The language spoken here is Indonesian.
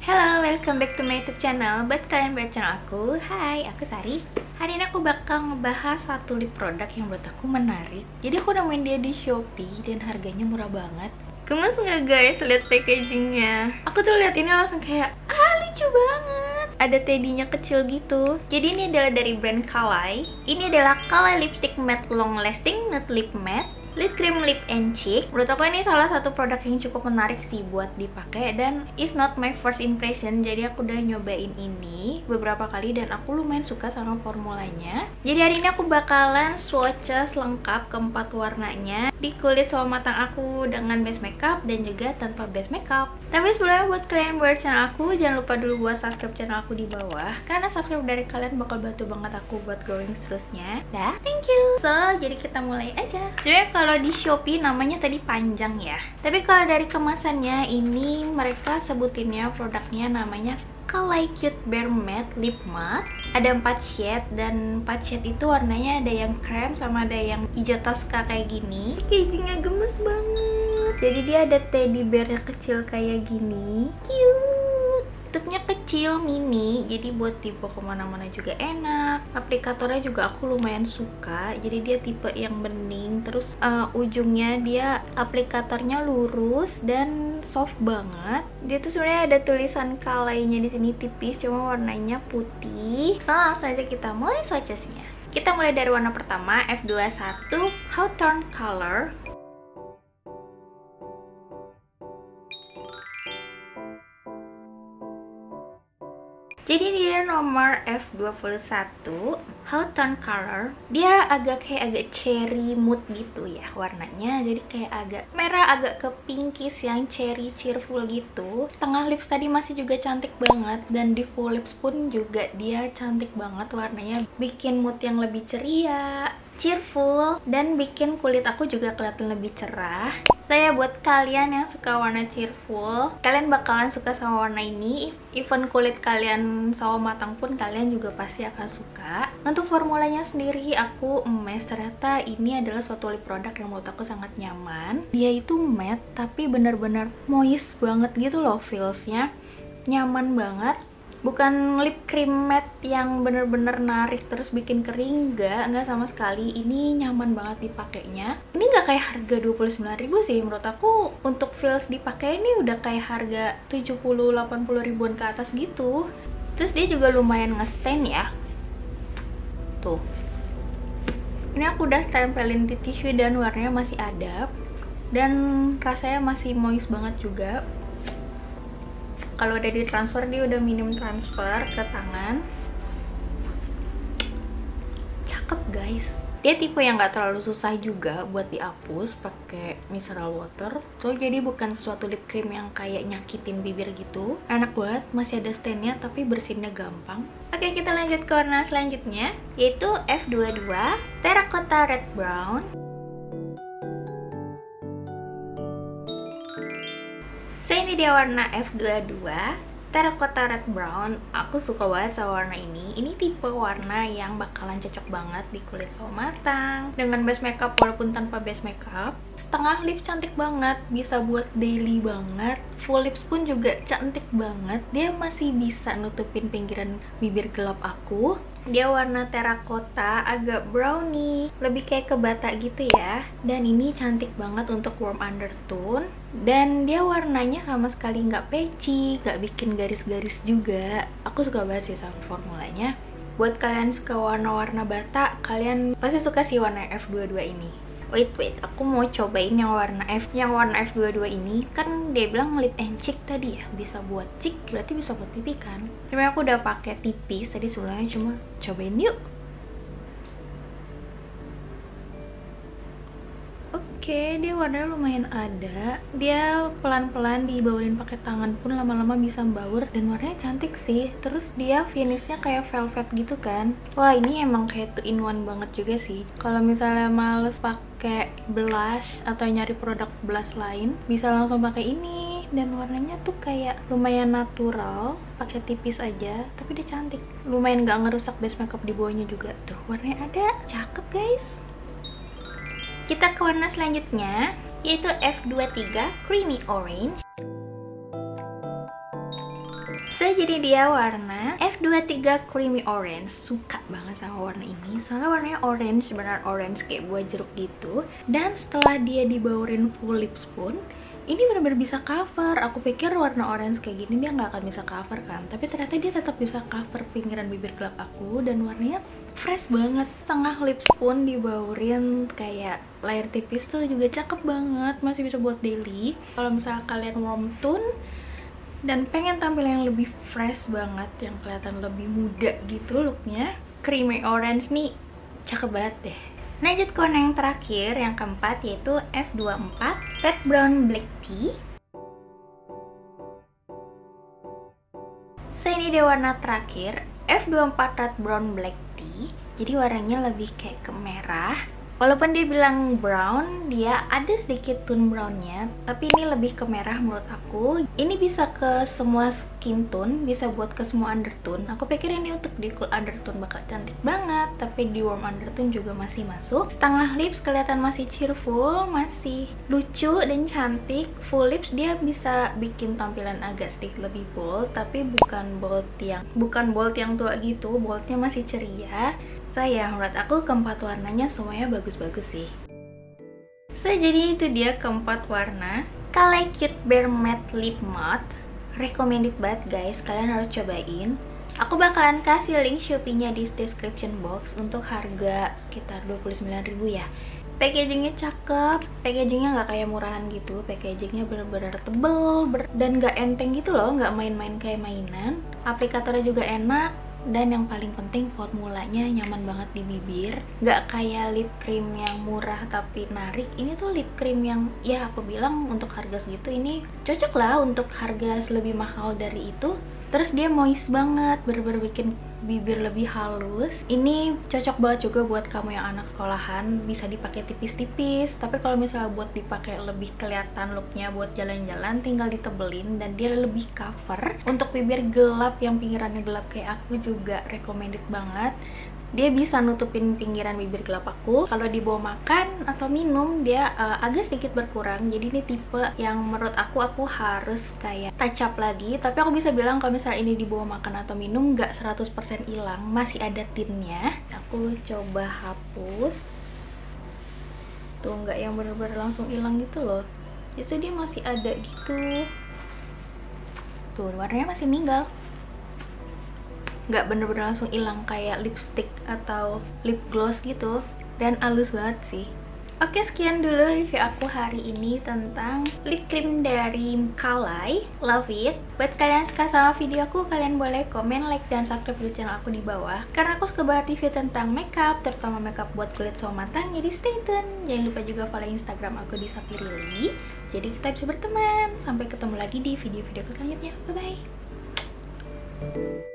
Hello, welcome back to my YouTube channel. Buat kalian baru channel aku, hai, aku Sari. Hari ini aku bakal ngebahas satu lip produk yang menurut aku menarik. Jadi aku nemuin dia di Shopee dan harganya murah banget. Gemes nggak guys lihat packagingnya? Aku tuh lihat ini langsung kayak, lucu banget. Ada teddynya kecil gitu. Jadi ini adalah dari brand Kalay. Ini adalah Kalay Lipstick Matte Long Lasting Nude Lip Matte Lip Cream Lip and Cheek. Menurut aku ini salah satu produk yang cukup menarik sih buat dipakai, dan it's not my first impression. Jadi aku udah nyobain ini beberapa kali dan aku lumayan suka sama formulanya. Jadi hari ini aku bakalan swatches lengkap keempat warnanya di kulit sama matang aku dengan base makeup dan juga tanpa base makeup. Tapi sebelumnya buat kalian buat channel aku, jangan lupa dulu buat subscribe channel aku di bawah, karena subscribe dari kalian bakal bantu banget aku buat growing terusnya. Dah, thank you. So, jadi kita mulai aja. Jadi kalau di Shopee namanya tadi panjang ya. Tapi kalau dari kemasannya ini mereka sebutinnya produknya namanya Kalay Cute Bare Matte Lip Matte. Ada 4 shade dan 4 shade itu warnanya ada yang krem sama ada yang hijau toska kayak gini. Packagingnya gemes banget. Jadi dia ada teddy bear-nya kecil kayak gini. Cute. Tutupnya kecil, mini, jadi buat tipe kemana-mana juga enak. Aplikatornya juga aku lumayan suka. Jadi dia tipe yang bening. Terus ujungnya dia aplikatornya lurus dan soft banget. Dia tuh sebenarnya ada tulisan Kalaynya di sini tipis, cuma warnanya putih. So, langsung aja kita mulai swatchesnya. Kita mulai dari warna pertama, F21 Hawthorne Color. Jadi dia nomor F21 Hawthorne Color. Dia agak cherry mood gitu ya warnanya. Jadi kayak agak merah, agak ke pinkish yang cherry cheerful gitu. Tengah lips tadi masih juga cantik banget, dan di full lips pun juga dia cantik banget warnanya. Bikin mood yang lebih ceria, cheerful, dan bikin kulit aku juga kelihatan lebih cerah. Saya buat kalian yang suka warna cheerful, kalian bakalan suka sama warna ini. Even kulit kalian sawo matang pun kalian juga pasti akan suka. Untuk formulanya sendiri aku emes, ternyata ini adalah suatu lip produk yang menurut aku sangat nyaman. Dia itu matte tapi bener-bener moist banget gitu loh feelsnya. Nyaman banget. Bukan lip cream matte yang bener-bener narik terus bikin kering, enggak sama sekali. Ini nyaman banget dipakainya. Ini nggak kayak harga 29.000 sih menurut aku. Untuk feels dipakai ini udah kayak harga 70-80 ribuan ke atas gitu. Terus dia juga lumayan nge-stain ya. Tuh. Ini aku udah tempelin di tisu dan warnanya masih ada. Dan rasanya masih moist banget juga. Kalau udah ditransfer, dia udah minim transfer ke tangan. Cakep guys. Dia tipe yang gak terlalu susah juga buat dihapus pakai micellar water. So jadi bukan sesuatu lip cream yang kayak nyakitin bibir gitu. Enak banget, masih ada stainnya tapi bersihinnya gampang. Oke, kita lanjut ke warna selanjutnya, yaitu F22 Terracotta Red Brown. Ini dia warna F22 Terracotta Red Brown. Aku suka banget sama warna ini. Ini tipe warna yang bakalan cocok banget di kulit sawo matang dengan base makeup walaupun tanpa base makeup. Setengah lips cantik banget, bisa buat daily banget. Full lips pun juga cantik banget. Dia masih bisa nutupin pinggiran bibir gelap aku. Dia warna terracotta, agak brownie, lebih kayak ke bata gitu ya. Dan ini cantik banget untuk warm undertone. Dan dia warnanya sama sekali nggak patchy, nggak bikin garis-garis juga. Aku suka banget sih sama formulanya. Buat kalian suka warna-warna bata, kalian pasti suka sih warna F22 ini. Wait, aku mau cobain yang warna F22 ini. Kan dia bilang lip and cheek tadi ya, bisa buat cheek, berarti bisa buat pipi kan. Tapi aku udah pakai tipis tadi sebelumnya, cuma cobain yuk. Oke, dia warnanya lumayan ada. Dia pelan-pelan dibaurin pakai tangan pun lama-lama bisa membaur, dan warnanya cantik sih. Terus dia finishnya kayak velvet gitu kan. Wah, ini emang kayak 2-in-1 banget juga sih. Kalau misalnya males pakai blush atau nyari produk blush lain, bisa langsung pakai ini. Dan warnanya tuh kayak lumayan natural, pakai tipis aja, tapi dia cantik. Lumayan gak ngerusak base makeup di bawahnya juga. Tuh, warnanya ada, cakep guys. Kita ke warna selanjutnya, yaitu F23 Creamy Orange. So, jadi dia warna F23 Creamy Orange. Suka banget sama warna ini. Soalnya warnanya orange, benar orange kayak buah jeruk gitu. Dan setelah dia dibaurin full lips pun, ini benar-benar bisa cover. Aku pikir warna orange kayak gini dia nggak akan bisa cover kan. Tapi ternyata dia tetap bisa cover pinggiran bibir gelap aku. Dan warnanya fresh banget. Setengah lips pun dibaurin kayak layer tipis tuh juga cakep banget. Masih bisa buat daily. Kalau misalnya kalian warm tone dan pengen tampil yang lebih fresh banget, yang kelihatan lebih muda gitu looknya, creamy orange nih cakep banget deh. Lanjut ke warna yang terakhir, yang keempat, yaitu F24 Red Brown Black Tea. So, ini dia warna terakhir, F24 Red Brown Black Tea. Jadi warnanya lebih kayak ke merah. Walaupun dia bilang brown, dia ada sedikit tone brownnya, tapi ini lebih ke merah menurut aku. Ini bisa ke semua skin tone, bisa buat ke semua undertone. Aku pikir ini untuk di cool undertone bakal cantik banget, tapi di warm undertone juga masih masuk. Setengah lips kelihatan masih cheerful, masih lucu dan cantik. Full lips dia bisa bikin tampilan agak sedikit lebih bold, tapi bukan bold yang tua gitu, boldnya masih ceria. Saya menurut aku keempat warnanya semuanya bagus-bagus sih. So, jadi itu dia keempat warna Kalay Cute Bare Matte Lip Matte. Recommended banget guys, kalian harus cobain. Aku bakalan kasih link Shopee-nya di description box untuk harga sekitar 29.000 ya. Packagingnya cakep, packagingnya nggak kayak murahan gitu, packagingnya bener-bener tebel dan nggak enteng gitu loh, nggak main-main kayak mainan. Aplikatornya juga enak. Dan yang paling penting formulanya nyaman banget di bibir. Gak kayak lip cream yang murah tapi narik. Ini tuh lip cream yang ya aku bilang untuk harga segitu ini cocok lah untuk harga lebih mahal dari itu. Terus dia moist banget, bener-bener bikin bibir lebih halus. Ini cocok banget juga buat kamu yang anak sekolahan, bisa dipakai tipis-tipis. Tapi kalau misalnya buat dipakai lebih kelihatan looknya buat jalan-jalan, tinggal ditebelin dan dia lebih cover. Untuk bibir gelap yang pinggirannya gelap kayak aku juga recommended banget. Dia bisa nutupin pinggiran bibir gelap aku. Kalau dibawa makan atau minum dia agak sedikit berkurang. Jadi ini tipe yang menurut aku harus kayak touch up lagi. Tapi aku bisa bilang kalau misalnya ini dibawa makan atau minum nggak 100% hilang, masih ada tintnya. Aku coba hapus. Tuh nggak yang bener-bener langsung hilang gitu loh. Jadi dia masih ada gitu. Tuh warnanya masih ninggal. Nggak bener-bener langsung hilang kayak lipstick atau lip gloss gitu, dan halus banget sih. Oke, sekian dulu review aku hari ini tentang lip cream dari Kalay. Love it. Buat kalian yang suka sama video aku, kalian boleh komen, like, dan subscribe di channel aku di bawah, karena aku suka banget review tentang makeup, terutama makeup buat kulit sama matang. Jadi stay tune. Jangan lupa juga follow Instagram aku di Sapirili, jadi kita bisa berteman. Sampai ketemu lagi di video-video selanjutnya. Bye bye.